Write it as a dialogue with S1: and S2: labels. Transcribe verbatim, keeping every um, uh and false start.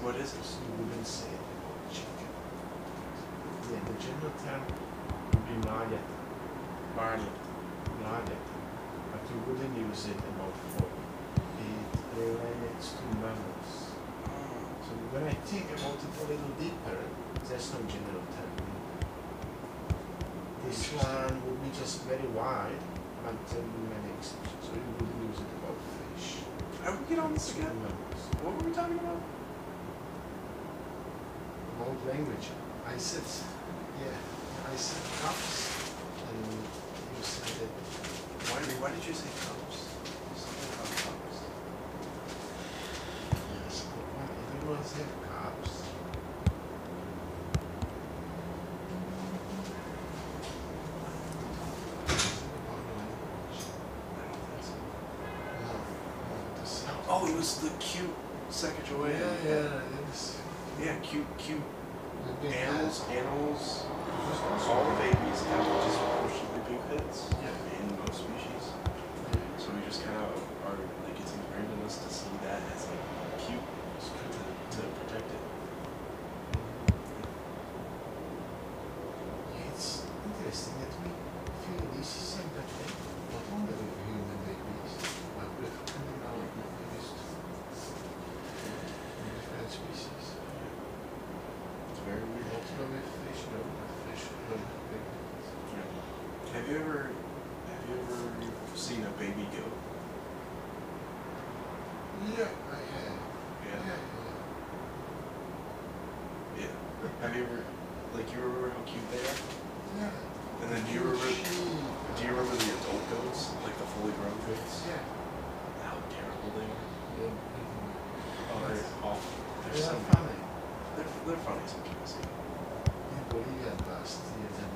S1: What is it?
S2: So you wouldn't say it about chicken. Yeah, the general term would be margata.
S1: Marley.
S2: Margata. But you wouldn't use it about pork. It relates to mammals. So when I think about it a little deeper, there's no general term. This one would be just very wide until many exceptions. So you wouldn't use it about fish.
S1: How did we get on this again?
S2: Mammals.
S1: What were we talking about?
S2: About language. I said, yeah, I said cups, and you said that.
S1: Why did, why did you say cups? Something about cups.
S2: Yes, but why everyone said cups.
S1: Oh, it was the cute Sacagawea.
S2: Yeah, yeah, it's
S1: Yeah, cute, cute
S2: the big
S1: animals.
S2: head.
S1: Animals.
S2: Just
S1: All the babies have disproportionately big heads.
S2: Yeah.
S1: In most species. So we just kind of are like it's ingrained in us to see that as like cute to, to protect it.
S2: Yeah, it's interesting that we feel this is sympathy, not only with human babies, but with animal babies too. In different species.
S1: It's very weird.
S2: Also with fish, no, but fish don't have big heads.
S1: Yeah. Have you ever have you ever seen a baby goat?
S2: Yeah, I have.
S1: Yeah.
S2: Yeah,
S1: Yeah. Have you ever like you remember how cute they are?
S2: yeah. Yeah.
S1: And then do you remember
S2: Sheep.
S1: do you remember the adult goats? Like the fully grown goats?
S2: Yeah.
S1: How terrible they are.
S2: Yeah.
S1: Oh, they're awful. They're
S2: They
S1: so
S2: are
S1: mean.
S2: funny.
S1: They're, they're funny sometimes.
S2: In Bolivia last year, the